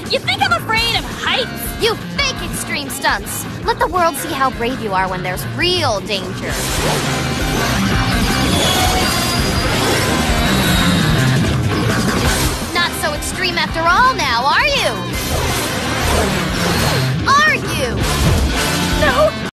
You think I'm afraid of heights? You fake extreme stunts! Let the world see how brave you are when there's real danger. Not so extreme after all now, are you? Are you? No!